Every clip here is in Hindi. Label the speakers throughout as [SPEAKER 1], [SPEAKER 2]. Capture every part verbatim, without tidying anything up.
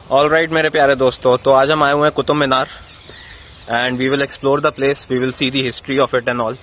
[SPEAKER 1] ऑल राइट मेरे प्यारे दोस्तों, तो आज हम आए हुए हैं Qutub Minar and we will explore the place, we will see the history of it and all.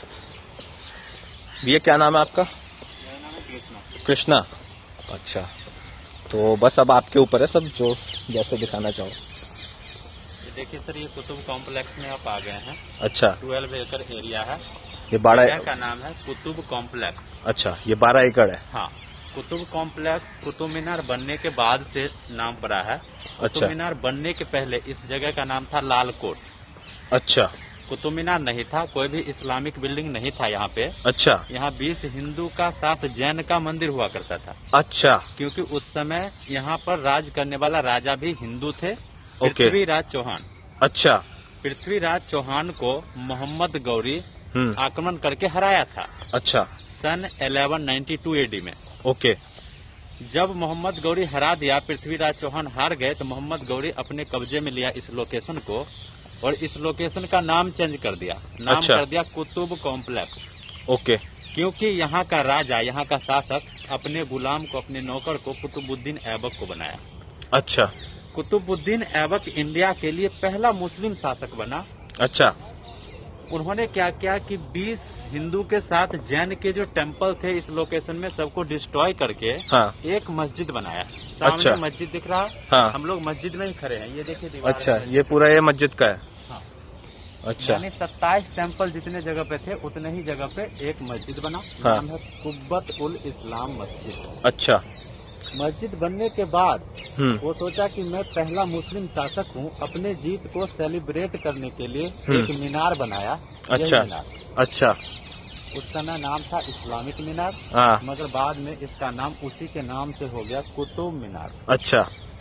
[SPEAKER 1] भैया क्या नाम है आपका?
[SPEAKER 2] मेरा नाम है कृष्णा।
[SPEAKER 1] कृष्णा, अच्छा। तो बस अब आपके ऊपर है सब, जो जैसे दिखाना चाहो।
[SPEAKER 2] ये देखिए सर, ये कुतुब कॉम्प्लेक्स में आप आ गए हैं।
[SPEAKER 1] अच्छा,
[SPEAKER 2] ट्वेल्व एकड़ एरिया है।
[SPEAKER 1] ये बारह
[SPEAKER 2] जगह का नाम है कुतुब कॉम्प्लेक्स।
[SPEAKER 1] अच्छा, ये बारह एकड़ है।
[SPEAKER 2] हाँ, कुतुब कॉम्प्लेक्स कुतुब मीनार बनने के बाद से नाम पड़ा है। कुतुब
[SPEAKER 1] अच्छा।
[SPEAKER 2] मीनार बनने के पहले इस जगह का नाम था लाल कोट।
[SPEAKER 1] अच्छा।
[SPEAKER 2] कुतुब मीनार नहीं था, कोई भी इस्लामिक बिल्डिंग नहीं था यहाँ पे।
[SPEAKER 1] अच्छा।
[SPEAKER 2] यहाँ बीस हिंदू का साथ जैन का मंदिर हुआ करता था।
[SPEAKER 1] अच्छा।
[SPEAKER 2] क्योंकि उस समय यहाँ पर राज करने वाला राजा भी हिंदू थे,
[SPEAKER 1] ओके।
[SPEAKER 2] पृथ्वीराज चौहान।
[SPEAKER 1] अच्छा।
[SPEAKER 2] पृथ्वीराज चौहान को मोहम्मद गौरी
[SPEAKER 1] हम्म।
[SPEAKER 2] आक्रमण करके हराया था।
[SPEAKER 1] अच्छा।
[SPEAKER 2] सन ग्यारह सौ बानवे एडी में।
[SPEAKER 1] ओके।
[SPEAKER 2] जब मोहम्मद गौरी हरा दिया, पृथ्वीराज चौहान हार गए, तो मोहम्मद गौरी अपने कब्जे में लिया इस लोकेशन को और इस लोकेशन का नाम चेंज कर दिया। नाम
[SPEAKER 1] अच्छा।
[SPEAKER 2] कर दिया कुतुब कॉम्प्लेक्स।
[SPEAKER 1] ओके।
[SPEAKER 2] क्योंकि यहाँ का राजा, यहाँ का शासक अपने गुलाम को, अपने नौकर को कुतुबुद्दीन ऐबक को बनाया।
[SPEAKER 1] अच्छा।
[SPEAKER 2] कुतुबुद्दीन ऐबक इंडिया के लिए पहला मुस्लिम शासक बना।
[SPEAKER 1] अच्छा।
[SPEAKER 2] उन्होंने क्या किया कि बीस हिंदू के साथ जैन के जो टेम्पल थे इस लोकेशन में, सबको डिस्ट्रॉय करके
[SPEAKER 1] हाँ।
[SPEAKER 2] एक मस्जिद बनाया। सामने
[SPEAKER 1] अच्छा।
[SPEAKER 2] मस्जिद दिख रहा है।
[SPEAKER 1] हाँ।
[SPEAKER 2] हम लोग मस्जिद में ही खड़े हैं, ये देखिए दीवार।
[SPEAKER 1] अच्छा, ये पूरा ये मस्जिद का है।
[SPEAKER 2] हाँ।
[SPEAKER 1] अच्छा।
[SPEAKER 2] यानी सत्ताईस टेम्पल जितने जगह पे थे उतने ही जगह पे एक मस्जिद बना।
[SPEAKER 1] हाँ।
[SPEAKER 2] नाम है कुब्बत उल इस्लाम मस्जिद।
[SPEAKER 1] अच्छा।
[SPEAKER 2] मस्जिद बनने के बाद
[SPEAKER 1] हम्म।
[SPEAKER 2] वो सोचा कि मैं पहला मुस्लिम शासक हूँ, अपने जीत को सेलिब्रेट करने के लिए एक मीनार बनाया।
[SPEAKER 1] अच्छा।
[SPEAKER 2] मीनार।
[SPEAKER 1] अच्छा।
[SPEAKER 2] उस समय नाम था इस्लामिक मीनार,
[SPEAKER 1] हाँ।
[SPEAKER 2] मगर बाद में इसका नाम उसी के नाम से हो गया कुतुब मीनार।
[SPEAKER 1] अच्छा।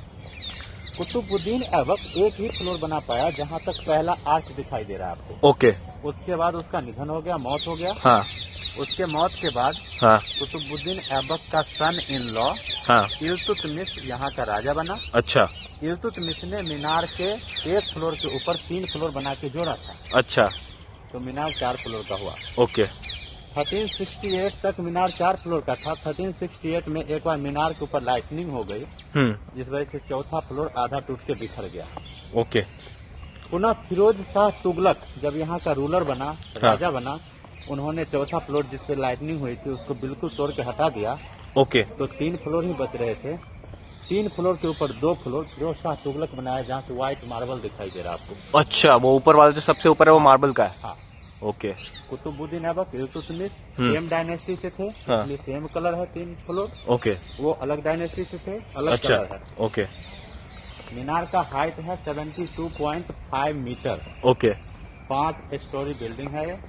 [SPEAKER 2] कुतुबुद्दीन ऐबक एक ही फ्लोर बना पाया जहाँ तक पहला आर्च दिखाई दे रहा है आपको।
[SPEAKER 1] ओके।
[SPEAKER 2] उसके बाद उसका निधन हो गया, मौत हो गया।
[SPEAKER 1] हाँ।
[SPEAKER 2] उसके मौत के बाद
[SPEAKER 1] हाँ।
[SPEAKER 2] कुतुबुद्दीन ऐबक का सन इन लॉ
[SPEAKER 1] हाँ।
[SPEAKER 2] इल्तुतमिश यहाँ का राजा बना।
[SPEAKER 1] अच्छा।
[SPEAKER 2] इल्तुतमिश ने मीनार के एक फ्लोर के ऊपर तीन फ्लोर बना के जोड़ा था।
[SPEAKER 1] अच्छा।
[SPEAKER 2] तो मीनार चार फ्लोर का हुआ।
[SPEAKER 1] ओके।
[SPEAKER 2] तेरह सौ अड़सठ तक मीनार चार फ्लोर का था। तेरह सौ अड़सठ में एक बार मीनार के ऊपर लाइटनिंग हो गई,
[SPEAKER 1] हम्म।
[SPEAKER 2] जिस वजह से चौथा फ्लोर आधा टूट के बिखर गया।
[SPEAKER 1] ओके।
[SPEAKER 2] पुनः फिरोज शाह तुगलक जब यहाँ का रूलर बना, राजा बना, उन्होंने चौथा फ्लोर जिस पे लाइटनिंग हुई थी उसको बिल्कुल तोड़ के हटा दिया।
[SPEAKER 1] ओके।
[SPEAKER 2] तो तीन फ्लोर ही बच रहे थे। तीन फ्लोर के ऊपर दो फ्लोर फिरोज शाह तुगलक बनाया, जहाँ से व्हाइट मार्बल दिखाई दे रहा है आपको।
[SPEAKER 1] अच्छा, वो ऊपर वाला जो सबसे ऊपर है वो मार्बल का है।
[SPEAKER 2] हाँ।
[SPEAKER 1] Okay.
[SPEAKER 2] Qutubuddin Aibak Iltutmish same dynasty से थे,
[SPEAKER 1] हाँ।
[SPEAKER 2] इसलिए सेम कलर है तीन फ्लोर।
[SPEAKER 1] ओके।
[SPEAKER 2] वो अलग डायनेस्टी से थे, अलग
[SPEAKER 1] अच्छा।
[SPEAKER 2] कलर है।
[SPEAKER 1] ओके।
[SPEAKER 2] मीनार का हाइट है बहत्तर पॉइंट पाँच मीटर।
[SPEAKER 1] ओके।
[SPEAKER 2] पांच स्टोरी बिल्डिंग है ये।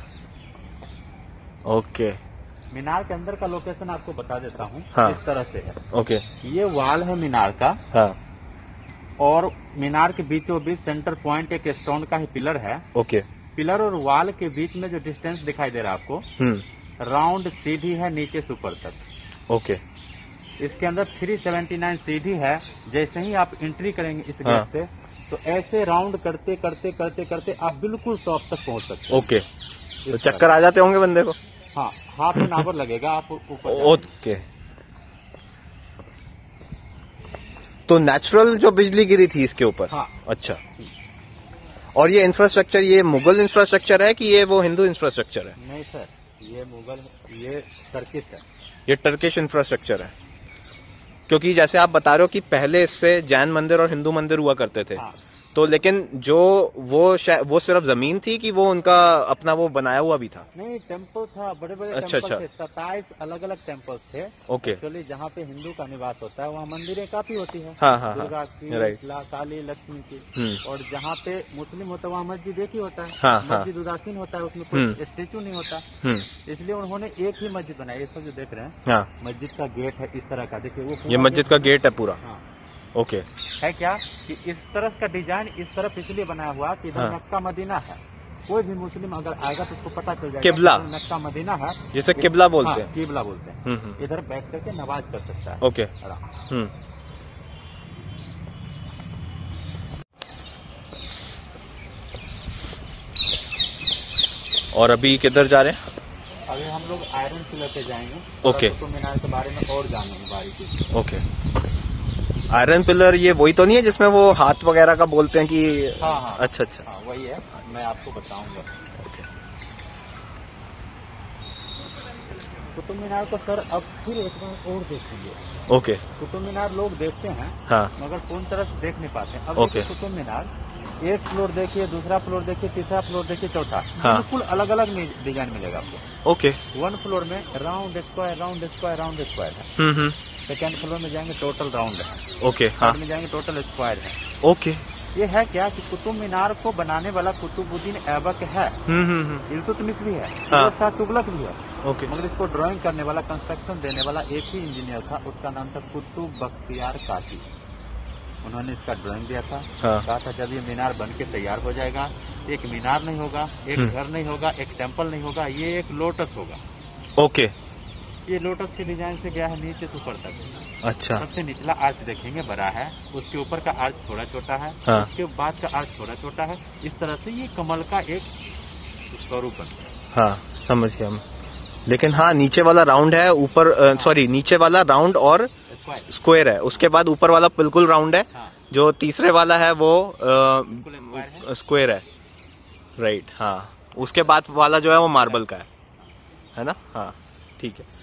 [SPEAKER 1] ओके।
[SPEAKER 2] मीनार के अंदर का लोकेशन आपको बता देता हूँ।
[SPEAKER 1] हाँ।
[SPEAKER 2] इस तरह से है।
[SPEAKER 1] ओके।
[SPEAKER 2] ये वाल है मीनार का,
[SPEAKER 1] हाँ।
[SPEAKER 2] और मीनार के बीचों बीच सेंटर पॉइंट एक स्टोन का ही पिलर है।
[SPEAKER 1] ओके।
[SPEAKER 2] पिलर और वाल के बीच में जो डिस्टेंस दिखाई दे रहा है आपको,
[SPEAKER 1] हम्म।
[SPEAKER 2] राउंड सीढ़ी है नीचे से ऊपर तक।
[SPEAKER 1] ओके।
[SPEAKER 2] इसके अंदर तीन सौ उन्यासी सीढ़ी है। जैसे ही आप एंट्री करेंगे इस
[SPEAKER 1] हाँ।
[SPEAKER 2] गेट से, तो ऐसे राउंड करते करते करते करते आप बिल्कुल टॉप तक पहुंच सकते हैं।
[SPEAKER 1] ओके। तो चक्कर आ जाते होंगे बंदे को?
[SPEAKER 2] हाँ, हाफ एन आवर लगेगा आप ऊपर।
[SPEAKER 1] ओके। तो नेचुरल जो बिजली गिरी थी इसके ऊपर?
[SPEAKER 2] हाँ।
[SPEAKER 1] अच्छा। और ये इंफ्रास्ट्रक्चर, ये मुगल इंफ्रास्ट्रक्चर है कि ये वो हिंदू इंफ्रास्ट्रक्चर है?
[SPEAKER 2] नहीं सर, ये मुगल, ये टर्किश है।
[SPEAKER 1] ये टर्किश इंफ्रास्ट्रक्चर है। क्योंकि जैसे आप बता रहे हो कि पहले इससे जैन मंदिर और हिंदू मंदिर हुआ करते थे।
[SPEAKER 2] हाँ।
[SPEAKER 1] तो लेकिन जो वो वो सिर्फ जमीन थी कि वो उनका अपना वो बनाया हुआ भी था?
[SPEAKER 2] नहीं, टेम्पल था, बड़े बड़े
[SPEAKER 1] अच्छा,
[SPEAKER 2] टेम्पल
[SPEAKER 1] अच्छा।
[SPEAKER 2] थे। सत्ताईस अलग अलग टेम्पल्स थे।
[SPEAKER 1] ओके।
[SPEAKER 2] एक्चुअली जहाँ पे हिंदू का निवास होता है वहाँ मंदिरें काफी होती है।
[SPEAKER 1] हाँ, हाँ,
[SPEAKER 2] दुर्गा
[SPEAKER 1] हाँ,
[SPEAKER 2] की,
[SPEAKER 1] राइट।
[SPEAKER 2] ला- काली, लक्ष्मी की।
[SPEAKER 1] हम्म।
[SPEAKER 2] और जहाँ पे मुस्लिम होता है वहाँ मस्जिद एक ही होता है।
[SPEAKER 1] हाँ, हाँ।
[SPEAKER 2] मस्जिद उदासीन होता है, उसमें
[SPEAKER 1] हम्म।
[SPEAKER 2] कोई स्टेचू नहीं होता।
[SPEAKER 1] हम्म।
[SPEAKER 2] इसलिए उन्होंने एक ही मस्जिद बनाई। ये सब जो देख रहे हैं,
[SPEAKER 1] हाँ।
[SPEAKER 2] मस्जिद का गेट है इस तरह का, देखिए वो
[SPEAKER 1] ये मस्जिद का गेट है पूरा?
[SPEAKER 2] हाँ।
[SPEAKER 1] ओके।
[SPEAKER 2] है क्या कि इस तरफ का डिजाइन इस तरफ इसलिए बनाया हुआ कि इधर
[SPEAKER 1] हाँ।
[SPEAKER 2] मक्का मदीना है। कोई भी मुस्लिम अगर आएगा तो उसको पता चल जाएगा
[SPEAKER 1] किबला।
[SPEAKER 2] कि मक्का मदीना है,
[SPEAKER 1] जिसे किबला बोलते
[SPEAKER 2] हाँ,
[SPEAKER 1] हैं।
[SPEAKER 2] किबला बोलते हैं।
[SPEAKER 1] हम्म, हम्म।
[SPEAKER 2] इधर बैठ करके नमाज कर सकता है।
[SPEAKER 1] ओके।
[SPEAKER 2] आराम।
[SPEAKER 1] हम्म। और अभी किधर जा रहे हैं?
[SPEAKER 2] अभी हम लोग आयरन किले पे जाएंगे।
[SPEAKER 1] ओके।
[SPEAKER 2] कुतुब मीनार के बारे में और जानेंगे बारीकी से।
[SPEAKER 1] ओके। आयरन पिलर ये वही तो नहीं है जिसमें वो हाथ वगैरह का बोलते हैं कि?
[SPEAKER 2] हाँ हाँ
[SPEAKER 1] अच्छा अच्छा
[SPEAKER 2] हाँ, वही है, मैं आपको बताऊंगा। कुतुब मीनार को सर अब फिर एक बार और देखेंगे।
[SPEAKER 1] ओके।
[SPEAKER 2] कुतुब मीनार लोग देखते हैं
[SPEAKER 1] हाँ।
[SPEAKER 2] मगर पूर्ण तरह से देख नहीं पाते। अब
[SPEAKER 1] ओके।
[SPEAKER 2] देखिए कुतुब मीनार, एक फ्लोर देखिए, दूसरा फ्लोर देखिए, तीसरा फ्लोर देखिए, चौथा,
[SPEAKER 1] हाँ।
[SPEAKER 2] बिल्कुल अलग अलग डिजाइन मिलेगा आपको।
[SPEAKER 1] ओके।
[SPEAKER 2] वन फ्लोर में round square round square round square है।
[SPEAKER 1] Hmm hmm.
[SPEAKER 2] सेकेंड फ्लोर में जाएंगे टोटल राउंड है।
[SPEAKER 1] ओके। हाँ।
[SPEAKER 2] थर्ड में जाएंगे टोटल स्क्वायर है।
[SPEAKER 1] ओके।
[SPEAKER 2] ये है क्या कि कुतुब मीनार को बनाने वाला कुतुबुद्दीन ऐबक है,
[SPEAKER 1] हम्म हम्म।
[SPEAKER 2] इल्तुतमिश भी है,
[SPEAKER 1] हाँ।
[SPEAKER 2] शाह तुगलक भी है।
[SPEAKER 1] ओके।
[SPEAKER 2] मगर इसको ड्राइंग करने वाला, कंस्ट्रक्शन देने वाला एक ही इंजीनियर था, उसका नाम था कुतुब बख्तियार काशी। उन्होंने इसका ड्राइंग दिया था।
[SPEAKER 1] हाँ।
[SPEAKER 2] कहा था जब ये मीनार बन के तैयार हो जाएगा, एक मीनार नहीं होगा, एक
[SPEAKER 1] हम्म।
[SPEAKER 2] घर नहीं होगा, एक टेम्पल नहीं होगा, ये एक लोटस होगा।
[SPEAKER 1] ओके।
[SPEAKER 2] ये लोटस के डिजाइन से गया है नीचे से ऊपर तक।
[SPEAKER 1] अच्छा।
[SPEAKER 2] सबसे निचला आर्च देखेंगे बड़ा है, उसके ऊपर का आर्च थोड़ा छोटा है,
[SPEAKER 1] हाँ।
[SPEAKER 2] उसके बाद का आर्च थोड़ा छोटा है। इस तरह से ये कमल का एक स्वरूप बनता है।
[SPEAKER 1] हाँ समझ गया मैं। लेकिन हाँ नीचे वाला राउंड है, ऊपर सॉरी नीचे वाला राउंड और
[SPEAKER 2] स्क्वायर।
[SPEAKER 1] स्क्वायर है, उसके बाद ऊपर वाला बिल्कुल राउंड है।
[SPEAKER 2] हाँ।
[SPEAKER 1] जो तीसरे वाला है वो
[SPEAKER 2] बिल्कुल स्क्वायर है।
[SPEAKER 1] स्क्वायर है। राइट। हाँ। उसके बाद वाला जो है वो मार्बल का है है ना? हाँ ठीक है।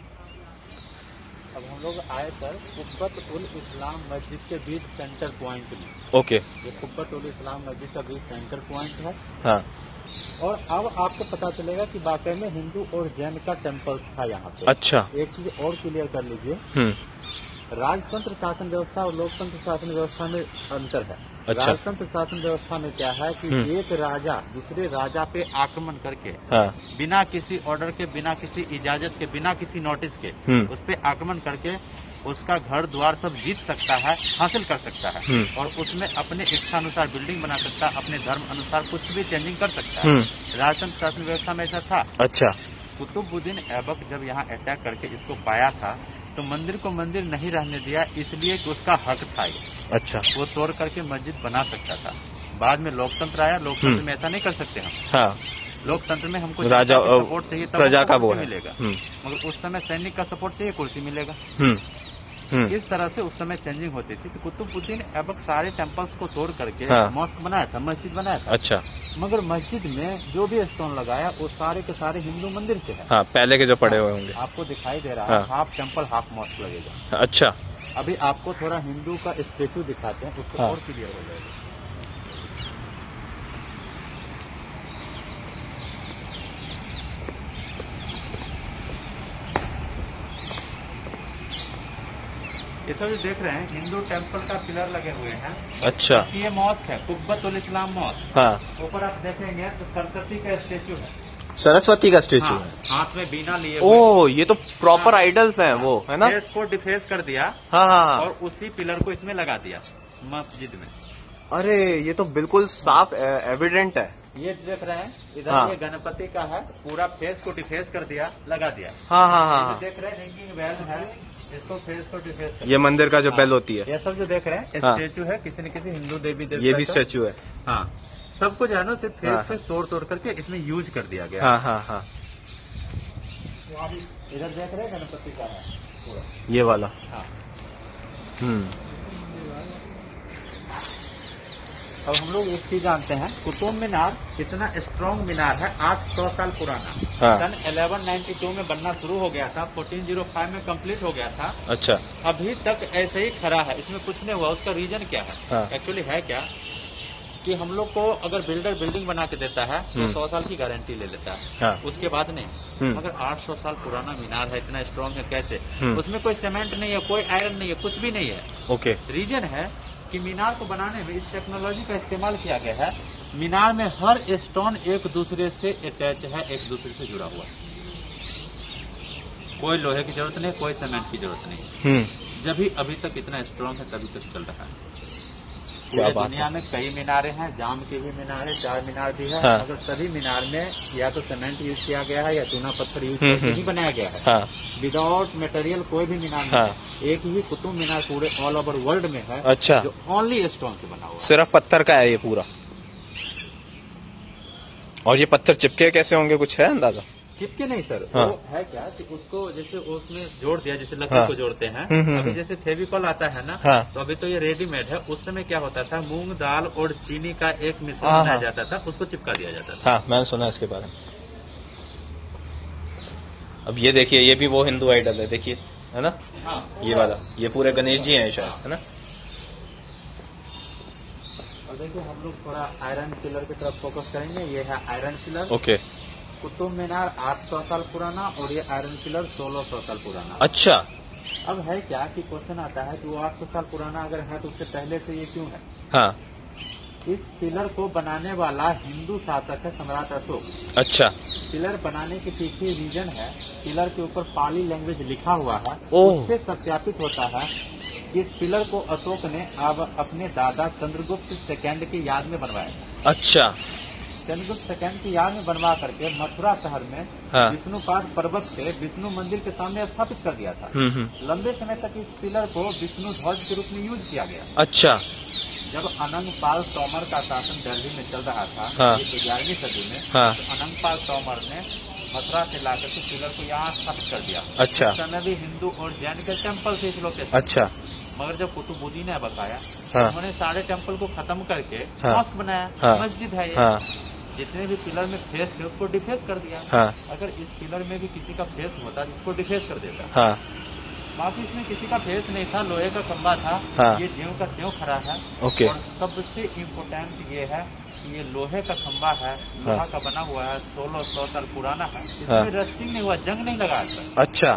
[SPEAKER 2] अब हम लोग आए सर कुब्बत उल इस्लाम मस्जिद के बीच सेंटर पॉइंट में।
[SPEAKER 1] ओके।
[SPEAKER 2] ये कुब्बत उल इस्लाम मस्जिद का बीच सेंटर पॉइंट है।
[SPEAKER 1] हाँ।
[SPEAKER 2] और अब आपको पता चलेगा कि वाकई में हिंदू और जैन का टेम्पल था यहाँ पे।
[SPEAKER 1] अच्छा।
[SPEAKER 2] एक चीज और क्लियर कर लीजिए,
[SPEAKER 1] हम्म।
[SPEAKER 2] राजतंत्र शासन व्यवस्था और लोकतंत्र शासन व्यवस्था में अंतर है।
[SPEAKER 1] अच्छा।
[SPEAKER 2] राजतंत्र शासन व्यवस्था में क्या है कि
[SPEAKER 1] हम्म।
[SPEAKER 2] एक राजा दूसरे राजा पे आक्रमण करके,
[SPEAKER 1] हाँ।
[SPEAKER 2] बिना किसी ऑर्डर के, बिना किसी इजाजत के, बिना किसी नोटिस के
[SPEAKER 1] हम्म।
[SPEAKER 2] उस पे आक्रमण करके उसका घर द्वार सब जीत सकता है, हासिल कर सकता है।
[SPEAKER 1] हम्म।
[SPEAKER 2] और उसमें अपने इच्छा अनुसार बिल्डिंग बना सकता है, अपने धर्म अनुसार कुछ भी चेंजिंग कर सकता है।
[SPEAKER 1] हम्म।
[SPEAKER 2] राजतंत्र शासन व्यवस्था में ऐसा था।
[SPEAKER 1] अच्छा।
[SPEAKER 2] कुतुबुद्दीन ऐबक जब यहाँ अटैक करके इसको पाया था तो मंदिर को मंदिर नहीं रहने दिया, इसलिए कि उसका हक था ये।
[SPEAKER 1] अच्छा।
[SPEAKER 2] वो तोड़ करके मस्जिद बना सकता था। बाद में लोकतंत्र आया, लोकतंत्र में ऐसा नहीं कर सकते हम।
[SPEAKER 1] हाँ।
[SPEAKER 2] लोकतंत्र में हमको
[SPEAKER 1] राजा
[SPEAKER 2] सपोर्ट चाहिए तब
[SPEAKER 1] प्रजा का
[SPEAKER 2] हमको
[SPEAKER 1] वो
[SPEAKER 2] कुर्सी
[SPEAKER 1] है।
[SPEAKER 2] मिलेगा,
[SPEAKER 1] हम्म।
[SPEAKER 2] मगर उस समय सैनिक का सपोर्ट चाहिए, कुर्सी मिलेगा।
[SPEAKER 1] हम्म। हम्म।
[SPEAKER 2] इस तरह से उस समय चेंजिंग होती थी। तो कुतुबुद्दीन ऐबक सारे टेम्पल्स को तोड़ करके
[SPEAKER 1] हाँ।
[SPEAKER 2] मॉस्क बनाया था, मस्जिद बनाया था।
[SPEAKER 1] अच्छा।
[SPEAKER 2] मगर मस्जिद में जो भी स्टोन लगाया वो सारे के सारे हिंदू मंदिर से है।
[SPEAKER 1] हाँ पहले के जो पड़े हुए होंगे।
[SPEAKER 2] आपको दिखाई दे रहा
[SPEAKER 1] हाँ।
[SPEAKER 2] है हाफ टेम्पल हाफ मॉस्क लगेगा।
[SPEAKER 1] अच्छा।
[SPEAKER 2] अभी आपको थोड़ा हिंदू का स्टेचू दिखाते हैं, उससे
[SPEAKER 1] हाँ।
[SPEAKER 2] और क्लियर हो जाएगा। ये सब जो देख रहे हैं हिंदू टेम्पल का पिलर लगे हुए हैं।
[SPEAKER 1] अच्छा।
[SPEAKER 2] ये मॉस्क है, कुब्बत उल इस्लाम मॉस्क।
[SPEAKER 1] हाँ।
[SPEAKER 2] ऊपर आप देखेंगे तो सरस्वती का स्टेचू है।
[SPEAKER 1] सरस्वती का स्टेचू
[SPEAKER 2] हाँ,
[SPEAKER 1] है।
[SPEAKER 2] हाथ में बीना लिए हुए।
[SPEAKER 1] ओ ये तो प्रॉपर
[SPEAKER 2] हाँ।
[SPEAKER 1] आइडल्स हैं वो, है ना?
[SPEAKER 2] फेस को डिफेस कर दिया।
[SPEAKER 1] हाँ हाँ हाँ।
[SPEAKER 2] और उसी पिलर को इसमें लगा दिया मस्जिद में।
[SPEAKER 1] अरे ये तो बिल्कुल साफ एविडेंट है।
[SPEAKER 2] ये देख रहे हैं इधर,
[SPEAKER 1] हाँ।
[SPEAKER 2] ये गणपति का है, पूरा फेस को डिफेस कर दिया, लगा दिया।
[SPEAKER 1] हाँ हाँ
[SPEAKER 2] ये
[SPEAKER 1] हाँ
[SPEAKER 2] जो
[SPEAKER 1] हाँ।
[SPEAKER 2] देख रहे हैं रिंगिंग बेल है, इसको फेस को डिफेस कर
[SPEAKER 1] ये मंदिर का जो
[SPEAKER 2] हाँ।
[SPEAKER 1] बेल होती है।
[SPEAKER 2] ये सब जो देख रहे हैं
[SPEAKER 1] हाँ।
[SPEAKER 2] स्टेचू है किसी न किसी हिंदू देवी देवता
[SPEAKER 1] ये भी
[SPEAKER 2] का।
[SPEAKER 1] स्टेचू है।
[SPEAKER 2] हाँ, सबको जो है ना सिर्फ फेस
[SPEAKER 1] हाँ।
[SPEAKER 2] पे तोड़ तोड़ करके इसमें यूज कर दिया गया।
[SPEAKER 1] हाँ हाँ हाँ।
[SPEAKER 2] इधर देख रहे हैं गणपति का है पूरा।
[SPEAKER 1] ये वाला।
[SPEAKER 2] हाँ।
[SPEAKER 1] हम्म।
[SPEAKER 2] अब हम लोग एक चीज जानते हैं, कुतुब मीनार कितना स्ट्रॉन्ग मीनार है, आज सौ साल पुराना।
[SPEAKER 1] हाँ।
[SPEAKER 2] सन ग्यारह सौ बानवे में बनना शुरू हो गया था, चौदह सौ पाँच में कंप्लीट हो गया था।
[SPEAKER 1] अच्छा।
[SPEAKER 2] अभी तक ऐसे ही खड़ा है, इसमें कुछ नहीं हुआ। उसका रीजन क्या है?
[SPEAKER 1] हाँ।
[SPEAKER 2] एक्चुअली है क्या कि हम लोग को अगर बिल्डर बिल्डिंग बना के देता है तो सौ साल की गारंटी ले लेता है।
[SPEAKER 1] हाँ।
[SPEAKER 2] उसके बाद नहीं।
[SPEAKER 1] हम्म।
[SPEAKER 2] मगर आठ सौ साल पुराना मीनार है, इतना स्ट्रॉन्ग है, कैसे?
[SPEAKER 1] हम्म।
[SPEAKER 2] उसमें कोई सीमेंट नहीं है, कोई आयरन नहीं है, कुछ भी नहीं है।
[SPEAKER 1] ओके।
[SPEAKER 2] रीजन है कि मीनार को बनाने में इस टेक्नोलॉजी का इस्तेमाल किया गया है। मीनार में हर स्टोन एक दूसरे से अटैच है, एक दूसरे से जुड़ा हुआ है। कोई लोहे की जरूरत नहीं, कोई सीमेंट की जरूरत नहीं।
[SPEAKER 1] हम्म।
[SPEAKER 2] जब भी अभी तक इतना स्ट्रॉन्ग है तभी तक चल रहा है।
[SPEAKER 1] क्या
[SPEAKER 2] पूरे
[SPEAKER 1] बात
[SPEAKER 2] दुनिया में कई मीनारे हैं, जाम के भी मीनार है, चार मीनार भी है।
[SPEAKER 1] हाँ।
[SPEAKER 2] मगर सभी मीनार में या तो सीमेंट यूज किया गया है या चूना पत्थर यूज
[SPEAKER 1] हम्म,
[SPEAKER 2] करके ही बनाया गया है।
[SPEAKER 1] हाँ।
[SPEAKER 2] विदाउट मटेरियल कोई भी मीनार नहीं
[SPEAKER 1] हाँ।
[SPEAKER 2] है। एक ही कुतुब मीनार पूरे ऑल ओवर वर्ल्ड में है।
[SPEAKER 1] अच्छा।
[SPEAKER 2] जो ओनली स्टोन से बना हुआ है।
[SPEAKER 1] सिर्फ पत्थर का है ये पूरा। और ये पत्थर चिपके कैसे होंगे, कुछ है अंदाजा?
[SPEAKER 2] चिपके नहीं सर,
[SPEAKER 1] हाँ।
[SPEAKER 2] वो है क्या कि उसको जैसे उसमें जोड़ दिया, जैसे लकड़ी
[SPEAKER 1] हाँ।
[SPEAKER 2] को जोड़ते हैं।
[SPEAKER 1] हम्म, हम्म,
[SPEAKER 2] अभी
[SPEAKER 1] हम्म।
[SPEAKER 2] जैसे फेविकॉल आता है ना,
[SPEAKER 1] हाँ।
[SPEAKER 2] तो अभी तो ये रेडीमेड है। उस समय क्या होता था, मूंग दाल और चीनी का एक मिश्रण
[SPEAKER 1] हाँ,
[SPEAKER 2] बनाया
[SPEAKER 1] हाँ।
[SPEAKER 2] जाता था, उसको चिपका दिया जाता था।
[SPEAKER 1] हाँ, मैंने सुना इसके बारे में। अब ये देखिए, ये भी वो हिंदू आइडल है, देखिए, है ना?
[SPEAKER 2] हाँ,
[SPEAKER 1] ये वाला, ये पूरे गणेश जी हैं शायद, है ना?
[SPEAKER 2] और देखिए हम लोग थोड़ा आयरन पिलर की तरफ फोकस करेंगे। ये है iron pillar.
[SPEAKER 1] Okay.
[SPEAKER 2] Qutub Minar आठ सौ साल पुराना और ये आयरन पिलर सोलह सौ साल पुराना।
[SPEAKER 1] अच्छा।
[SPEAKER 2] अब है क्या कि क्वेश्चन आता है कि वो आठ सौ साल पुराना अगर है तो उससे पहले से ये क्यों है?
[SPEAKER 1] हाँ।
[SPEAKER 2] इस पिलर को बनाने वाला हिंदू शासक है सम्राट अशोक।
[SPEAKER 1] अच्छा।
[SPEAKER 2] पिलर बनाने के पीछे रीजन है, पिलर के ऊपर पाली लैंग्वेज लिखा हुआ है।
[SPEAKER 1] ओह।
[SPEAKER 2] उससे सत्यापित होता है कि इस पिलर को अशोक ने अब अपने दादा चंद्रगुप्त सेकंड की याद में बनवाया।
[SPEAKER 1] अच्छा।
[SPEAKER 2] चंद्रगुप्त सेकंड की याद में बनवा करके मथुरा शहर में
[SPEAKER 1] हाँ।
[SPEAKER 2] विष्णुपाद पर्वत पे विष्णु मंदिर के सामने स्थापित कर दिया था।
[SPEAKER 1] हम्म हम्म।
[SPEAKER 2] लंबे समय तक इस पिलर को विष्णु ध्वज के रूप में यूज किया गया।
[SPEAKER 1] अच्छा।
[SPEAKER 2] जब अनंगपाल तोमर का शासन दिल्ली में चल रहा था,
[SPEAKER 1] हाँ।
[SPEAKER 2] ये ग्यारहवीं सदी में,
[SPEAKER 1] हाँ।
[SPEAKER 2] तो अनंगपाल तोमर ने मथुरा से लाकर के पिलर को यहाँ स्थापित कर दिया।
[SPEAKER 1] अच्छा।
[SPEAKER 2] उस समय भी हिंदू और जैन के टेम्पल थे इस लोकेशन।
[SPEAKER 1] अच्छा।
[SPEAKER 2] मगर जब कुतुबुद्दीन ने बकाया,
[SPEAKER 1] हाँ।
[SPEAKER 2] उन्होंने सारे टेम्पल को खत्म करके
[SPEAKER 1] हाँ।
[SPEAKER 2] मॉस्क बनाया।
[SPEAKER 1] हाँ।
[SPEAKER 2] मस्जिद है ये।
[SPEAKER 1] हाँ।
[SPEAKER 2] जितने भी पिलर में फेस थे उसको डिफेस कर दिया।
[SPEAKER 1] हाँ।
[SPEAKER 2] अगर इस पिलर में भी किसी का फेस होता तो इसको डिफेस कर देता।
[SPEAKER 1] हाँ।
[SPEAKER 2] बाकी इसमें किसी का फेस नहीं था, लोहे का खंबा था।
[SPEAKER 1] हाँ।
[SPEAKER 2] ये ज्यों का त्यों खड़ा है।
[SPEAKER 1] ओके।
[SPEAKER 2] और सबसे इम्पोर्टेंट ये है कि ये लोहे का खंबा है, लोहा
[SPEAKER 1] हाँ।
[SPEAKER 2] का बना हुआ है, सोलह सौ साल पुराना है। इसमें
[SPEAKER 1] हाँ।
[SPEAKER 2] रस्टिंग नहीं हुआ, जंग नहीं लगा आज तक।
[SPEAKER 1] अच्छा,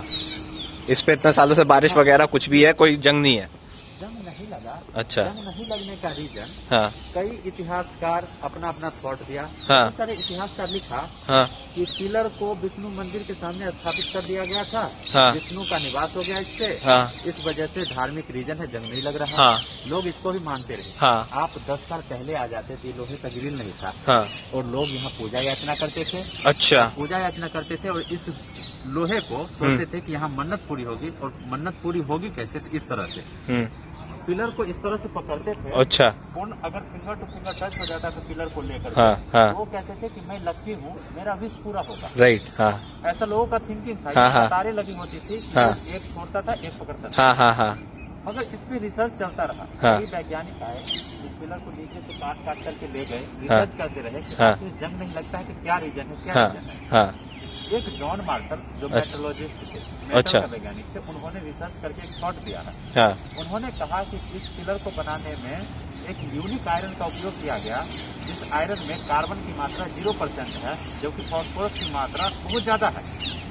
[SPEAKER 1] इस पे इतने सालों से बारिश
[SPEAKER 2] हाँ।
[SPEAKER 1] वगैरह कुछ भी है, कोई जंग नहीं है?
[SPEAKER 2] जंग नहीं लगा।
[SPEAKER 1] अच्छा।
[SPEAKER 2] जंग नहीं लगने का रीजन,
[SPEAKER 1] हाँ।
[SPEAKER 2] कई इतिहासकार अपना अपना थॉट दिया।
[SPEAKER 1] हाँ।
[SPEAKER 2] कई सारे इतिहासकार लिखा
[SPEAKER 1] हाँ।
[SPEAKER 2] कि पिलर को विष्णु मंदिर के सामने स्थापित कर दिया गया था।
[SPEAKER 1] हाँ।
[SPEAKER 2] विष्णु का निवास हो गया इससे।
[SPEAKER 1] हाँ।
[SPEAKER 2] इस वजह से धार्मिक रीजन है, जंग नहीं लग रहा।
[SPEAKER 1] हाँ।
[SPEAKER 2] लोग इसको भी मानते रहे।
[SPEAKER 1] हाँ।
[SPEAKER 2] आप दस साल पहले आ जाते थे, लोहे का ग्रिल नहीं था।
[SPEAKER 1] हाँ।
[SPEAKER 2] और लोग यहाँ पूजा याचना करते थे।
[SPEAKER 1] अच्छा।
[SPEAKER 2] पूजा याचना करते थे और इस लोहे को सोचते थे कि यहाँ मन्नत पूरी होगी। और मन्नत पूरी होगी कैसे? तो इस तरह से
[SPEAKER 1] हम्म।
[SPEAKER 2] पिलर को इस तरह से पकड़ते थे।
[SPEAKER 1] अच्छा।
[SPEAKER 2] फोन अगर फिंगर टू फिंगर टच हो जाता तो पिलर को लेकर
[SPEAKER 1] हाँ, हाँ।
[SPEAKER 2] वो कहते थे कि मैं लकी हूँ, मेरा विश पूरा होगा।
[SPEAKER 1] राइट। हाँ।
[SPEAKER 2] ऐसा लोगों का थिंकिंग था।
[SPEAKER 1] हाँ, हाँ।
[SPEAKER 2] तारे लगी होती थी,
[SPEAKER 1] हाँ।
[SPEAKER 2] एक छोड़ता था, एक पकड़ता था।
[SPEAKER 1] हाँ हाँ हाँ।
[SPEAKER 2] मगर इस पे रिसर्च चलता रहा।
[SPEAKER 1] हाँ।
[SPEAKER 2] कई वैज्ञानिक आए, इस पिलर को नीचे से काट काट करके ले गए,
[SPEAKER 1] हाँ।
[SPEAKER 2] रिसर्च करते रहे कि
[SPEAKER 1] हाँ।
[SPEAKER 2] आखिर जंग नहीं लगता है कि क्या रीजन है, क्या
[SPEAKER 1] हाँ।
[SPEAKER 2] रीजन है।
[SPEAKER 1] हाँ।
[SPEAKER 2] एक जॉन मार्शल जो
[SPEAKER 1] अच्छा।
[SPEAKER 2] मेट्रोलॉजिस्ट थे, मेटल
[SPEAKER 1] अच्छा।
[SPEAKER 2] का वैज्ञानिक थे, उन्होंने रिसर्च करके एक थॉट दिया है।
[SPEAKER 1] हाँ।
[SPEAKER 2] उन्होंने कहा कि इस पिलर को बनाने में एक यूनिक आयरन का उपयोग किया गया, जिस आयरन में कार्बन की मात्रा जीरो परसेंट है, जबकि फास्फोरस की मात्रा बहुत ज्यादा है।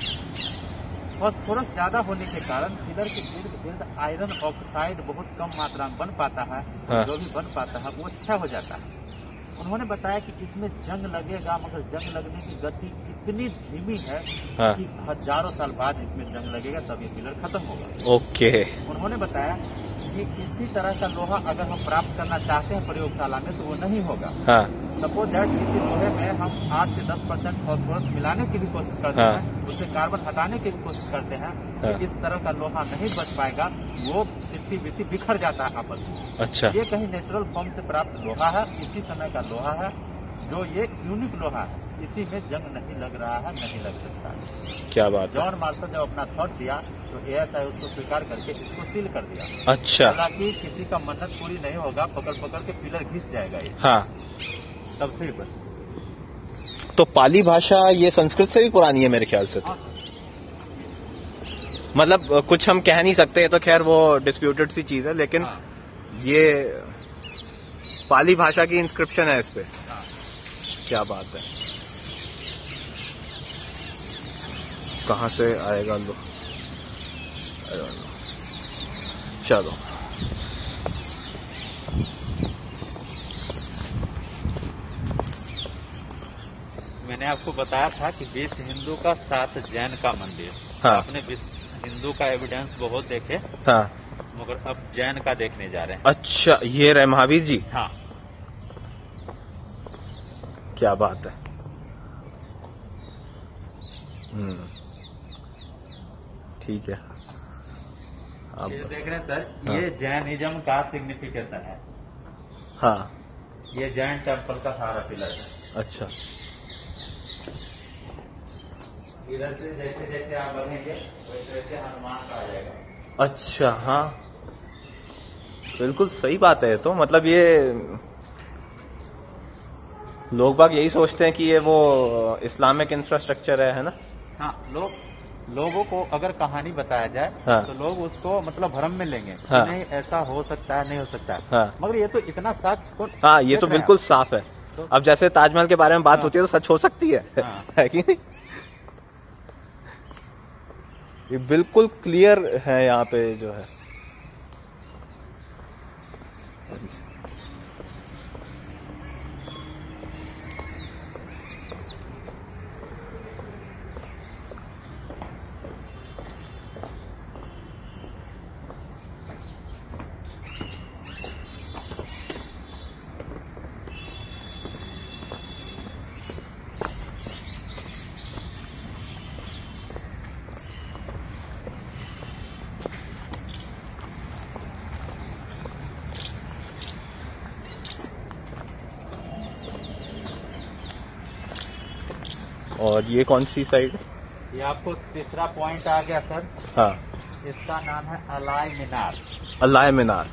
[SPEAKER 2] फास्फोरस ज्यादा होने के कारण पिलर के इर्द गिर्द आयरन ऑक्साइड बहुत कम मात्रा में बन पाता है।
[SPEAKER 1] हाँ।
[SPEAKER 2] जो भी बन पाता है वो अच्छा हो जाता है। उन्होंने बताया कि इसमें जंग लगेगा, मगर जंग लगने की गति इतनी धीमी है
[SPEAKER 1] हाँ।
[SPEAKER 2] कि हजारों साल बाद इसमें जंग लगेगा, तब ये पिलर खत्म होगा।
[SPEAKER 1] ओके।
[SPEAKER 2] उन्होंने बताया कि इसी तरह का लोहा अगर हम प्राप्त करना चाहते हैं प्रयोगशाला में तो वो नहीं होगा।
[SPEAKER 1] हाँ।
[SPEAKER 2] सपोज दैट किसी लोहे में हम आठ से दस परसेंट फास्फोरस मिलाने की भी कोशिश करते
[SPEAKER 1] हाँ।
[SPEAKER 2] हैं, उससे कार्बन हटाने की भी कोशिश करते हैं,
[SPEAKER 1] हाँ।
[SPEAKER 2] तो इस तरह का लोहा नहीं बच पाएगा, वो सिट्टी बिट्टी बिखर जाता है आपस में।
[SPEAKER 1] अच्छा।
[SPEAKER 2] ये कहीं नेचुरल फॉर्म से प्राप्त लोहा है, उसी समय का लोहा है, जो ये यूनिक लोहा है। इसी में जंग नहीं लग रहा है, नहीं लग सकता।
[SPEAKER 1] क्या बात है।
[SPEAKER 2] जॉन मार्शल जब अपना थॉट दिया तो एएसआई उसको स्वीकार करके इसको सील कर दिया।
[SPEAKER 1] अच्छा।
[SPEAKER 2] हालांकि किसी का मन्नत पूरी नहीं होगा, पकड़ पकड़ के पिलर घिस जाएगा ये।
[SPEAKER 1] हाँ।
[SPEAKER 2] तब से ही बस।
[SPEAKER 1] तो पाली भाषा ये संस्कृत से भी पुरानी है मेरे ख्याल से तो।
[SPEAKER 2] हाँ।
[SPEAKER 1] मतलब कुछ हम कह नहीं सकते, ये तो खैर वो डिस्प्यूटेड सी चीज है, लेकिन
[SPEAKER 2] हाँ।
[SPEAKER 1] ये पाली भाषा की इंस्क्रिप्शन है इस पे।
[SPEAKER 2] हाँ।
[SPEAKER 1] क्या बात है। कहाँ से आएगा लो, चलो।
[SPEAKER 2] मैंने आपको बताया था कि बीस हिंदू का सात जैन का मंदिर।
[SPEAKER 1] हाँ।
[SPEAKER 2] आपने बीस हिंदू का एविडेंस बहुत देखे,
[SPEAKER 1] हाँ।
[SPEAKER 2] मगर अब जैन का देखने जा रहे हैं।
[SPEAKER 1] अच्छा, ये रहे महावीर जी।
[SPEAKER 2] हाँ।
[SPEAKER 1] क्या बात है। हम्म। ठीक है। अब
[SPEAKER 2] ये देख रहे हैं सर,
[SPEAKER 1] हाँ।
[SPEAKER 2] ये जैनिज्म का सिग्निफिकेशन है।
[SPEAKER 1] हाँ।
[SPEAKER 2] ये जैन टेम्पल का सारा पिलर है।
[SPEAKER 1] अच्छा।
[SPEAKER 2] इधर से जैसे जैसे आप बढ़ेंगे वैसे वैसे हनुमान का आ जाएगा।
[SPEAKER 1] अच्छा, हाँ बिल्कुल सही बात है। तो मतलब ये लोग बाग यही सोचते हैं कि ये वो इस्लामिक इंफ्रास्ट्रक्चर है है ना।
[SPEAKER 2] हाँ, लोग लोगों को अगर कहानी बताया जाए
[SPEAKER 1] हाँ।
[SPEAKER 2] तो लोग उसको मतलब भ्रम में लेंगे।
[SPEAKER 1] हाँ।
[SPEAKER 2] नहीं ऐसा हो सकता है, नहीं हो सकता है।
[SPEAKER 1] हाँ।
[SPEAKER 2] मगर ये तो इतना सच को
[SPEAKER 1] हाँ, ये
[SPEAKER 2] देख
[SPEAKER 1] तो
[SPEAKER 2] रहे हैं
[SPEAKER 1] बिल्कुल
[SPEAKER 2] आप।
[SPEAKER 1] साफ है।
[SPEAKER 2] तो-
[SPEAKER 1] अब जैसे ताजमहल के बारे में बात
[SPEAKER 2] हाँ।
[SPEAKER 1] होती है तो सच हो सकती है,
[SPEAKER 2] हाँ।
[SPEAKER 1] है कि नहीं। ये बिल्कुल क्लियर है यहाँ पे जो है। और ये कौन सी साइड?
[SPEAKER 2] ये आपको तीसरा पॉइंट आ गया सर।
[SPEAKER 1] हाँ,
[SPEAKER 2] इसका नाम है अलाई मीनार।
[SPEAKER 1] अलाय मीनार।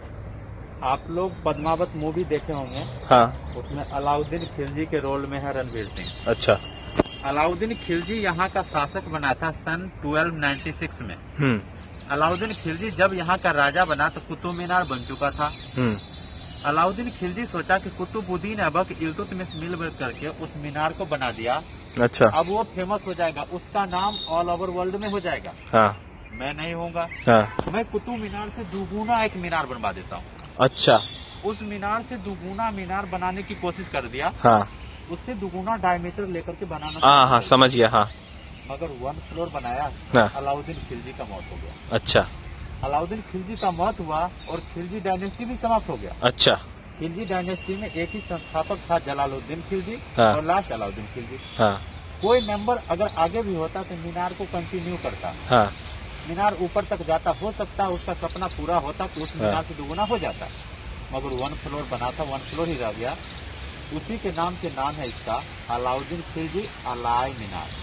[SPEAKER 2] आप लोग पद्मावत मूवी देखे होंगे।
[SPEAKER 1] हाँ।
[SPEAKER 2] उसमें अलाउद्दीन खिलजी के रोल में है रणवीर सिंह।
[SPEAKER 1] अच्छा।
[SPEAKER 2] अलाउद्दीन खिलजी यहाँ का शासक बना था सन बारह सौ छियानवे में।
[SPEAKER 1] हम्म
[SPEAKER 2] अलाउद्दीन खिलजी जब यहाँ का राजा बना तो कुतुब मीनार बन चुका था।
[SPEAKER 1] हम्म
[SPEAKER 2] अलाउद्दीन खिलजी सोचा कि कुतुबुद्दीन ऐबक इल्तुतमिश मिल करके उस मीनार को बना दिया।
[SPEAKER 1] अच्छा।
[SPEAKER 2] अब वो फेमस हो जाएगा, उसका नाम ऑल ओवर वर्ल्ड में हो जाएगा।
[SPEAKER 1] हाँ।
[SPEAKER 2] मैं नहीं होऊंगा।
[SPEAKER 1] हाँ।
[SPEAKER 2] मैं कुतुब मीनार से दुगुना एक मीनार बनवा देता हूँ।
[SPEAKER 1] अच्छा।
[SPEAKER 2] उस मीनार से दुगुना मीनार बनाने की कोशिश कर दिया।
[SPEAKER 1] हाँ।
[SPEAKER 2] उससे दुगुना डायमीटर लेकर के बनाना।
[SPEAKER 1] हाँ हाँ समझ गया। हाँ।
[SPEAKER 2] मगर वन फ्लोर बनाया।
[SPEAKER 1] हाँ।
[SPEAKER 2] अलाउद्दीन खिलजी का मौत हो गया।
[SPEAKER 1] अच्छा।
[SPEAKER 2] अलाउद्दीन खिलजी का मौत हुआ और खिलजी डायनेस्टी भी समाप्त हो गया।
[SPEAKER 1] अच्छा।
[SPEAKER 2] खिलजी डायनेस्टी में एक ही संस्थापक था, जलालुद्दीन खिलजी।
[SPEAKER 1] हाँ।
[SPEAKER 2] और लास्ट अलाउद्दीन खिलजी।
[SPEAKER 1] हाँ।
[SPEAKER 2] कोई मेंबर अगर आगे भी होता तो मीनार को कंटिन्यू करता।
[SPEAKER 1] हाँ।
[SPEAKER 2] मीनार ऊपर तक जाता, हो सकता है उसका सपना पूरा होता तो उस मीनार से दुगुना हो जाता। मगर वन फ्लोर बना था, वन फ्लोर ही रह गया। उसी के नाम से नाम है इसका, अलाउद्दीन खिलजी अलाई मीनार।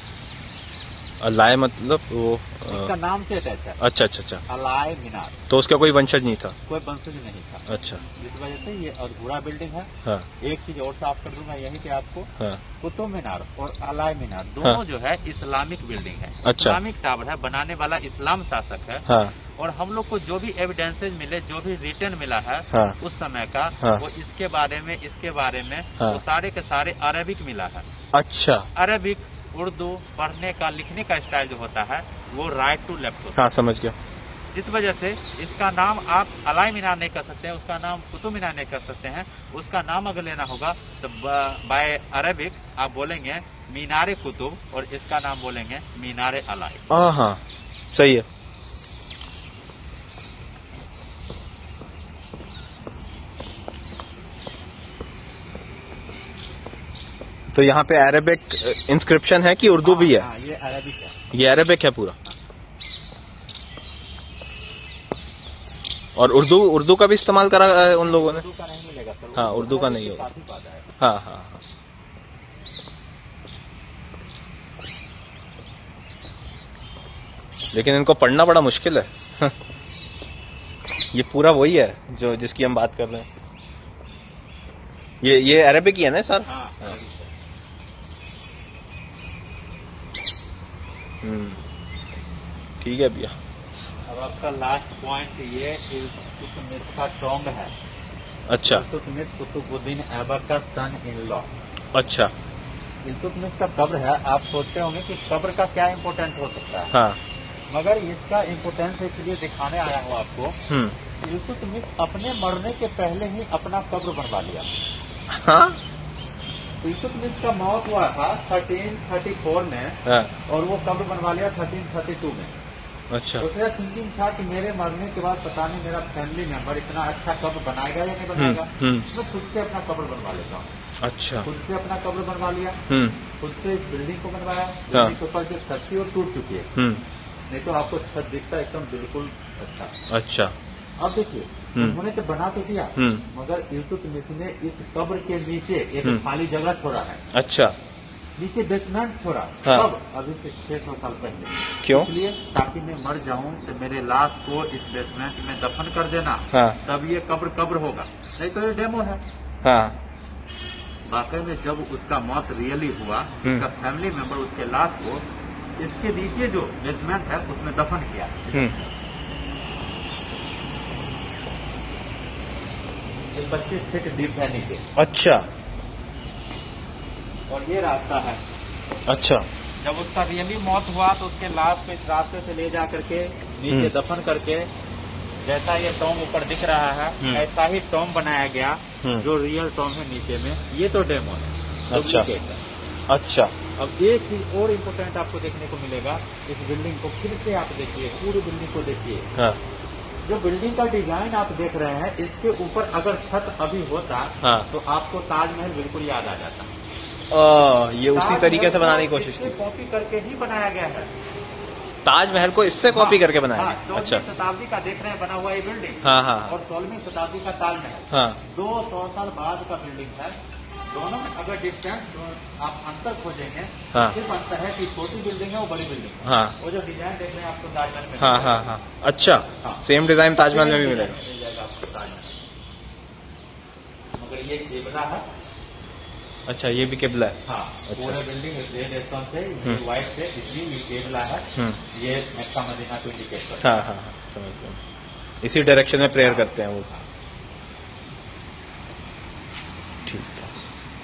[SPEAKER 1] अलाय मतलब वो
[SPEAKER 2] इसका नाम से अटैच है।
[SPEAKER 1] अच्छा अच्छा अच्छा।
[SPEAKER 2] अलाई मीनार।
[SPEAKER 1] तो उसका कोई वंशज नहीं था?
[SPEAKER 2] कोई वंशज नहीं था।
[SPEAKER 1] अच्छा।
[SPEAKER 2] जिस वजह से ये अधूरा बिल्डिंग है।
[SPEAKER 1] हाँ।
[SPEAKER 2] एक चीज और साफ कर दूंगा यहीं पे आपको।
[SPEAKER 1] हाँ।
[SPEAKER 2] कुतुब मीनार और अलाई मीनार दोनों
[SPEAKER 1] हाँ।
[SPEAKER 2] जो है इस्लामिक बिल्डिंग है।
[SPEAKER 1] अच्छा।
[SPEAKER 2] इस्लामिक टावर है, बनाने वाला इस्लाम शासक है।
[SPEAKER 1] हाँ।
[SPEAKER 2] और हम लोग को जो भी एविडेंसेज मिले, जो भी रिटर्न मिला है
[SPEAKER 1] हाँ।
[SPEAKER 2] उस समय का,
[SPEAKER 1] हाँ।
[SPEAKER 2] वो इसके बारे में इसके बारे में
[SPEAKER 1] हाँ।
[SPEAKER 2] वो सारे के सारे अरबिक मिला है।
[SPEAKER 1] अच्छा।
[SPEAKER 2] अरबिक उर्दू पढ़ने का लिखने का स्टाइल जो होता है वो राइट टू लेफ्ट होता है।
[SPEAKER 1] हाँ समझ गया।
[SPEAKER 2] इस वजह से इसका नाम आप अलाई मीनार नहीं कर सकते हैं, उसका नाम कुतुब मीनार नहीं कर सकते हैं। उसका नाम अगर लेना होगा तो बाय अरबिक आप बोलेंगे मीनारे कुतुब और इसका नाम बोलेंगे मीनारे अलाई।
[SPEAKER 1] हाँ हाँ सही है। तो यहाँ पे अरेबिक इंस्क्रिप्शन है कि उर्दू भी है?
[SPEAKER 2] हाँ, ये अरबिक है।
[SPEAKER 1] ये अरेबिक है पूरा। और उर्दू उर्दू का भी इस्तेमाल करा है उन लोगों ने?
[SPEAKER 2] उर्दू का नहीं मिलेगा सर।
[SPEAKER 1] हाँ उर्दू का नहीं होगा।
[SPEAKER 2] काफी फायदा है।
[SPEAKER 1] हाँ हाँ हाँ। लेकिन इनको पढ़ना बड़ा मुश्किल है। ये पूरा वही है जो जिसकी हम बात कर रहे हैं। ये ये अरेबिक ही है ना सर?
[SPEAKER 2] हाँ,
[SPEAKER 1] हाँ। हम्म ठीक है भैया।
[SPEAKER 2] अब आपका लास्ट पॉइंट ये इल्तुतमिश का टॉन्ग है।
[SPEAKER 1] अच्छा।
[SPEAKER 2] इल्तुतमिश कुतुबुद्दीन ऐबक का सन इन लॉ।
[SPEAKER 1] अच्छा।
[SPEAKER 2] इल्तुतमिश का कब्र है। आप सोचते होंगे कि कब्र का क्या इम्पोर्टेंट हो सकता है।
[SPEAKER 1] हाँ।
[SPEAKER 2] मगर इसका इम्पोर्टेंस इसलिए दिखाने आया हूँ आपको।
[SPEAKER 1] हम्म
[SPEAKER 2] इल्तुतमिश अपने मरने के पहले ही अपना कब्र बनवा लिया।
[SPEAKER 1] हाँ।
[SPEAKER 2] इल्तुतमिश का मौत हुआ था तेरह सौ चौंतीस में।
[SPEAKER 1] हाँ।
[SPEAKER 2] और वो कब्र बनवा लिया तेरह सौ बत्तीस में।
[SPEAKER 1] अच्छा।
[SPEAKER 2] उसका थिंकिंग था कि मेरे मरने के बाद पता नहीं मेरा फैमिली मेंबर इतना अच्छा कब्र बनाएगा या नहीं बनाएगा।
[SPEAKER 1] हम्म,
[SPEAKER 2] मैं खुद से अपना कब्र बनवा लेता हूँ।
[SPEAKER 1] अच्छा।
[SPEAKER 2] खुद से अपना कब्र बनवा लिया।
[SPEAKER 1] हम्म
[SPEAKER 2] खुद से इस बिल्डिंग को बनवाया। बिल्डिंग के ऊपर जो छत थी वो टूट चुकी है।
[SPEAKER 1] हम्म
[SPEAKER 2] नहीं तो आपको छत दिखता एकदम बिल्कुल अच्छा।
[SPEAKER 1] अच्छा।
[SPEAKER 2] अब देखिए
[SPEAKER 1] हम्म।
[SPEAKER 2] उन्होंने तो बना तो दिया,
[SPEAKER 1] हम्म।
[SPEAKER 2] मगर इल्तुतमिश ने इस कब्र के नीचे एक
[SPEAKER 1] हम्म।
[SPEAKER 2] खाली जगह छोड़ा है।
[SPEAKER 1] अच्छा।
[SPEAKER 2] नीचे बेसमेंट छोड़ा
[SPEAKER 1] हाँ।
[SPEAKER 2] तब अभी से छह सौ साल पहले।
[SPEAKER 1] क्यों?
[SPEAKER 2] इसलिए ताकि मैं मर जाऊं तो मेरे लाश को इस बेसमेंट में दफन कर देना,
[SPEAKER 1] हाँ।
[SPEAKER 2] तब ये कब्र कब्र होगा, नहीं तो ये डेमो है।
[SPEAKER 1] हाँ।
[SPEAKER 2] वाकई में जब उसका मौत रियली हुआ, उसका फैमिली मेंबर उसके लाश को इसके नीचे जो बेसमेंट है उसमें दफन किया। ये पच्चीस फीट डीप है नीचे।
[SPEAKER 1] अच्छा।
[SPEAKER 2] और ये रास्ता है।
[SPEAKER 1] अच्छा।
[SPEAKER 2] जब उसका रियली मौत हुआ तो उसके लाश को इस रास्ते से ले जा करके नीचे दफन करके, जैसा ये टॉम ऊपर दिख रहा है ऐसा ही टॉम बनाया गया, जो रियल टॉम है नीचे में। ये तो डेमो है।
[SPEAKER 1] अच्छा। अच्छा।
[SPEAKER 2] अब एक चीज और इम्पोर्टेंट आपको देखने को मिलेगा, इस बिल्डिंग को फिर से आप देखिए, पूरी बिल्डिंग को देखिए।
[SPEAKER 1] हाँ।
[SPEAKER 2] जो बिल्डिंग का डिजाइन आप देख रहे हैं, इसके ऊपर अगर छत अभी होता
[SPEAKER 1] हाँ।
[SPEAKER 2] तो आपको ताजमहल बिल्कुल याद आ जाता।
[SPEAKER 1] आ, ये उसी तरीके से बनाने की कोशिश की,
[SPEAKER 2] कॉपी करके ही बनाया गया है।
[SPEAKER 1] ताजमहल को इससे कॉपी करके बनाया।
[SPEAKER 2] हाँ,
[SPEAKER 1] अच्छा।
[SPEAKER 2] शताब्दी का देख रहे हैं बना हुआ ये बिल्डिंग।
[SPEAKER 1] हाँ हाँ।
[SPEAKER 2] और सोलहवीं शताब्दी का ताजमहल।
[SPEAKER 1] हाँ।
[SPEAKER 2] दो सौ साल बाद का बिल्डिंग है। दोनों में अगर डिस्टेंस आप अंतर खोजेंगे,
[SPEAKER 1] हाँ।
[SPEAKER 2] सिर्फ अंतर है कि छोटी बिल्डिंग है वो बड़ी बिल्डिंग है।
[SPEAKER 1] हाँ।
[SPEAKER 2] वो जो डिजाइन देख रहे हैं आपको ताजमहल में।
[SPEAKER 1] हाँ हाँ हाँ। अच्छा। हाँ। सेम डिजाइन ताजमहल में भी मिलेगा।
[SPEAKER 2] मिल जाएगा आपको ताजमहल। मगर ये केबला है।
[SPEAKER 1] अच्छा, ये भी किबला है।
[SPEAKER 2] हाँ।
[SPEAKER 1] अच्छा।
[SPEAKER 2] पूरे बिल्डिंग रेड स्टोन से, ये व्हाइट से, इसलिए ये केबला है। ये मक्का मदीना को इंडिकेट करता है।
[SPEAKER 1] हाँ हाँ हाँ, समझ गया। इसी डायरेक्शन में प्रेयर करते हैं वो। ठीक है।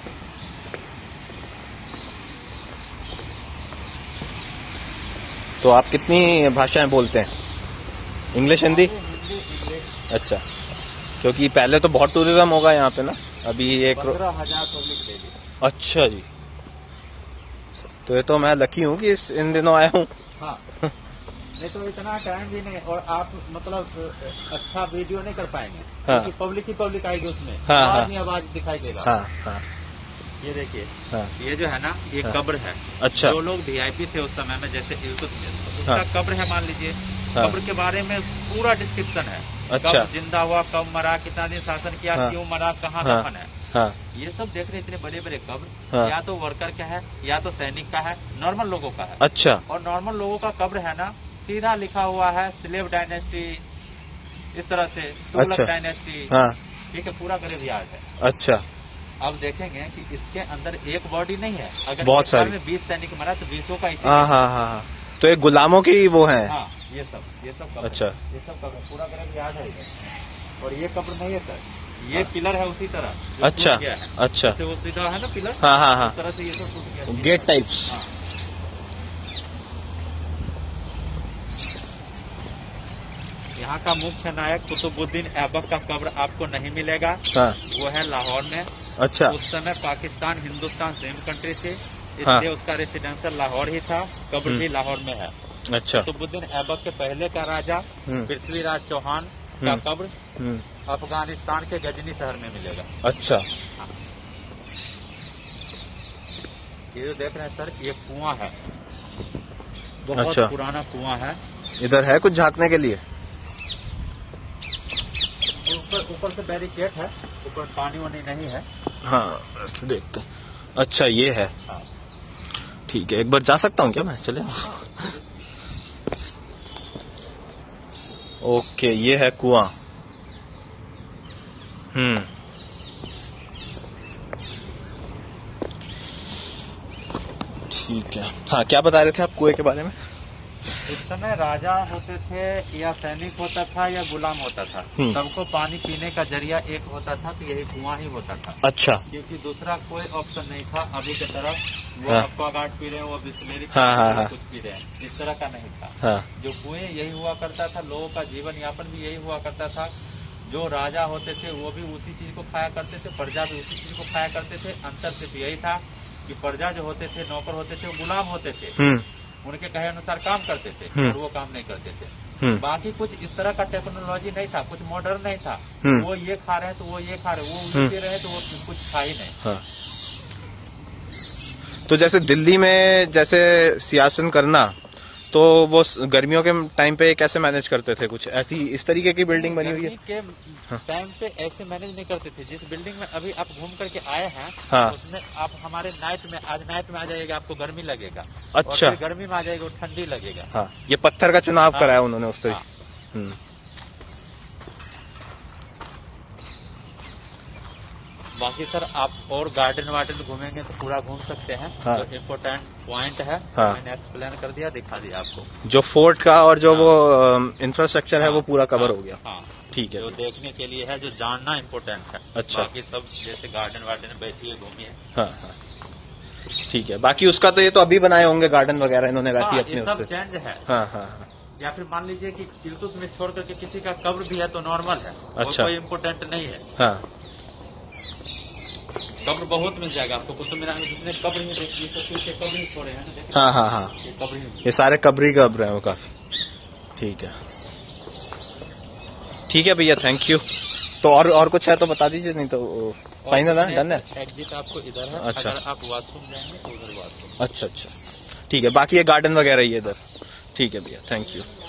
[SPEAKER 1] तो आप कितनी भाषाएं बोलते हैं? इंग्लिश, हिंदी? अच्छा, क्योंकि पहले तो बहुत टूरिज्म होगा यहाँ पे ना, अभी एक
[SPEAKER 2] पंद्रह हजार पब्लिक डेली।
[SPEAKER 1] अच्छा जी, तो ये तो मैं लकी हूँ कि इस इन दिनों आया हूँ।
[SPEAKER 2] हाँ। नहीं तो इतना टाइम भी नहीं, और आप मतलब अच्छा वीडियो नहीं कर पाएंगे।
[SPEAKER 1] हाँ।
[SPEAKER 2] क्योंकि पब्लिक ही पब्लिक आएगी उसमें।
[SPEAKER 1] हाँ,
[SPEAKER 2] आवाज
[SPEAKER 1] हाँ।
[SPEAKER 2] ही आवाज दिखाई देगा।
[SPEAKER 1] हाँ हाँ।
[SPEAKER 2] ये देखिए।
[SPEAKER 1] हाँ।
[SPEAKER 2] ये जो है ना, ये
[SPEAKER 1] हाँ।
[SPEAKER 2] कब्र है।
[SPEAKER 1] अच्छा।
[SPEAKER 2] जो लोग वीआईपी थे उस समय में, जैसे इल्तुतमिश, उसका
[SPEAKER 1] हाँ।
[SPEAKER 2] कब्र है मान लीजिए।
[SPEAKER 1] हाँ।
[SPEAKER 2] कब्र के बारे में पूरा डिस्क्रिप्शन है।
[SPEAKER 1] अच्छा।
[SPEAKER 2] कब जिंदा हुआ, कब मरा, कितना दिन शासन किया,
[SPEAKER 1] हाँ।
[SPEAKER 2] क्यों मरा, कहाँ
[SPEAKER 1] हाँ।
[SPEAKER 2] दफन है।
[SPEAKER 1] हाँ।
[SPEAKER 2] ये सब देख रहे इतने बड़े बड़े कब्र,
[SPEAKER 1] हाँ।
[SPEAKER 2] या तो वर्कर का है, या तो सैनिक का है, नॉर्मल लोगों का है।
[SPEAKER 1] अच्छा।
[SPEAKER 2] और नॉर्मल लोगों का कब्र है ना, सीधा लिखा हुआ है स्लेव डायनेस्टी, इस तरह से तुगलक
[SPEAKER 1] अच्छा।
[SPEAKER 2] डायनेस्टी।
[SPEAKER 1] हाँ।
[SPEAKER 2] ठीक है, पूरा ग्रेवयार्ड है।
[SPEAKER 1] अच्छा।
[SPEAKER 2] अब देखेंगे कि इसके अंदर एक बॉडी नहीं है। अगर
[SPEAKER 1] बहुत
[SPEAKER 2] एक साल
[SPEAKER 1] सारी।
[SPEAKER 2] में बीस सैनिक मरा तो बीसों का इसी।
[SPEAKER 1] हाँ हाँ हाँ हाँ। तो ये गुलामों की वो है।
[SPEAKER 2] हाँ, ये सब ये सब कब्र।
[SPEAKER 1] अच्छा।
[SPEAKER 2] ये सब कब्र, पूरा ग्रेवयार्ड है इधर। और ये कब्र नहीं है सर, ये पिलर है उसी तरह जो
[SPEAKER 1] अच्छा।
[SPEAKER 2] टूट गया है।
[SPEAKER 1] अच्छा।
[SPEAKER 2] जैसे वो सीधा है ना पिलर,
[SPEAKER 1] हाँ हाँ हाँ।
[SPEAKER 2] उस तरह से ये सब टूट गया।
[SPEAKER 1] Gate types.
[SPEAKER 2] हाँ। यहाँ का मुख्य नायक कुतुबुद्दीन ऐबक का कब्र आपको नहीं मिलेगा।
[SPEAKER 1] हाँ।
[SPEAKER 2] वो है लाहौर में।
[SPEAKER 1] अच्छा।
[SPEAKER 2] उस समय पाकिस्तान हिंदुस्तान सेम कंट्री थे, इसलिए
[SPEAKER 1] हाँ।
[SPEAKER 2] उसका रेसिडेंशियल लाहौर ही था। कब्र भी लाहौर में है।
[SPEAKER 1] अच्छा।
[SPEAKER 2] कुतुबुद्दीन ऐबक के पहले का राजा पृथ्वीराज चौहान का कब्र अफगानिस्तान के गजनी शहर में मिलेगा।
[SPEAKER 1] अच्छा।
[SPEAKER 2] हाँ। ये जो देख रहे हैं सर, ये कुआं है, बहुत
[SPEAKER 1] अच्छा।
[SPEAKER 2] पुराना कुआं है।
[SPEAKER 1] इधर है कुछ झांकने के लिए?
[SPEAKER 2] ऊपर ऊपर से बैरिकेड है, ऊपर पानी वानी नहीं है।
[SPEAKER 1] हाँ, ऐसे देखते हैं। अच्छा, ये है।
[SPEAKER 2] हाँ।
[SPEAKER 1] ठीक है, एक बार जा सकता हूँ क्या मैं? चले। ओके, ये है कुआं। हम्म। ठीक है। हाँ, क्या बता रहे थे आप कुएं के बारे में?
[SPEAKER 2] उस समय राजा होते थे, या सैनिक होता था, या गुलाम होता था, सबको पानी पीने का जरिया एक होता था, तो यही कुआं ही होता था।
[SPEAKER 1] अच्छा।
[SPEAKER 2] क्योंकि दूसरा कोई ऑप्शन नहीं था। अभी की तरफ वो
[SPEAKER 1] हाँ।
[SPEAKER 2] एक्वागार्ड पी रहे हैं, वो बिस्लेरी
[SPEAKER 1] हाँ, हाँ, हाँ।
[SPEAKER 2] कुछ पी रहे हैं, इस तरह का नहीं था।
[SPEAKER 1] हाँ।
[SPEAKER 2] जो कुएं यही हुआ करता था, लोगों का जीवन यापन भी यही हुआ करता था। जो राजा होते थे वो भी उसी चीज को खाया करते थे, प्रजा भी उसी चीज को खाया करते थे। अंतर सिर्फ यही था कि प्रजा जो होते थे, नौकर होते थे, वो गुलाम होते थे, उनके कहे अनुसार काम करते थे, और वो काम नहीं करते थे। बाकी कुछ इस तरह का टेक्नोलॉजी नहीं था, कुछ मॉडर्न नहीं था। वो ये खा रहे हैं तो वो ये खा रहे, वो उसी रहे तो वो कुछ खा ही नहीं।
[SPEAKER 1] हाँ। तो जैसे दिल्ली में जैसे सियासन करना, तो वो स- गर्मियों के टाइम पे कैसे मैनेज करते थे? कुछ ऐसी इस तरीके की बिल्डिंग बनी हुई है?
[SPEAKER 2] गर्मी के टाइम पे ऐसे मैनेज नहीं करते थे। जिस बिल्डिंग में अभी आप घूम करके आए हैं,
[SPEAKER 1] हाँ।
[SPEAKER 2] उसमें आप हमारे नाइट में, आज नाइट में आ जाएगा, आपको गर्मी लगेगा।
[SPEAKER 1] अच्छा।
[SPEAKER 2] और फिर गर्मी में आ जाएगा, वो ठंडी लगेगा।
[SPEAKER 1] हाँ, ये पत्थर का चुनाव
[SPEAKER 2] हाँ।
[SPEAKER 1] कराया उन्होंने उस
[SPEAKER 2] हाँ।
[SPEAKER 1] तरीके। हम्म।
[SPEAKER 2] बाकी सर आप और गार्डन वार्डन घूमेंगे तो पूरा घूम सकते हैं।
[SPEAKER 1] हाँ।
[SPEAKER 2] जो इम्पोर्टेंट पॉइंट है,
[SPEAKER 1] हाँ।
[SPEAKER 2] मैंने एक्सप्लेन कर दिया, दिखा दिया आपको।
[SPEAKER 1] जो फोर्ट का और जो वो इंफ्रास्ट्रक्चर है वो पूरा कवर
[SPEAKER 2] हाँ,
[SPEAKER 1] हो गया।
[SPEAKER 2] हाँ।
[SPEAKER 1] ठीक है।
[SPEAKER 2] जो देखने के लिए है, जो जानना इम्पोर्टेंट है।
[SPEAKER 1] अच्छा।
[SPEAKER 2] बाकी सब जैसे गार्डन वार्डन बैठिए, घूमिए।
[SPEAKER 1] हाँ हाँ, ठीक है। बाकी उसका तो ये तो अभी बनाए होंगे गार्डन वगैरह इन्होंने वैसे ही
[SPEAKER 2] हाँ,
[SPEAKER 1] अपने
[SPEAKER 2] ये सब
[SPEAKER 1] उससे।
[SPEAKER 2] चेंज है।
[SPEAKER 1] हाँ हाँ हाँ।
[SPEAKER 2] या फिर मान लीजिए कि इल्तुतमिश में छोड़ करके किसी का कब्र भी है तो नॉर्मल है।
[SPEAKER 1] अच्छा।
[SPEAKER 2] वो कोई इम्पोर्टेंट नहीं है।
[SPEAKER 1] हाँ,
[SPEAKER 2] कब्र बहुत मिल जाएगा आपको। कुतुब मीनार में जितने कब्र ही देखिए, तो पीछे कब्र ही छोड़े हैं ना, देखिए।
[SPEAKER 1] हाँ हाँ हाँ,
[SPEAKER 2] ये कब्र ही।
[SPEAKER 1] ये सारे कब्री कब्र हैं वो काफी। ठीक है, ठीक है भैया, थैंक यू। तो और और कुछ है तो बता दीजिए, नहीं तो फाइनल है, डन है।
[SPEAKER 2] एग्जिट आपको इधर है।
[SPEAKER 1] अच्छा।
[SPEAKER 2] अगर आप वॉशरूम जाएंगे तो उधर वॉशरूम।
[SPEAKER 1] अच्छा अच्छा, ठीक है। बाकी ये गार्डन वगैरह ही है इधर। ठीक है भैया, थैंक यू।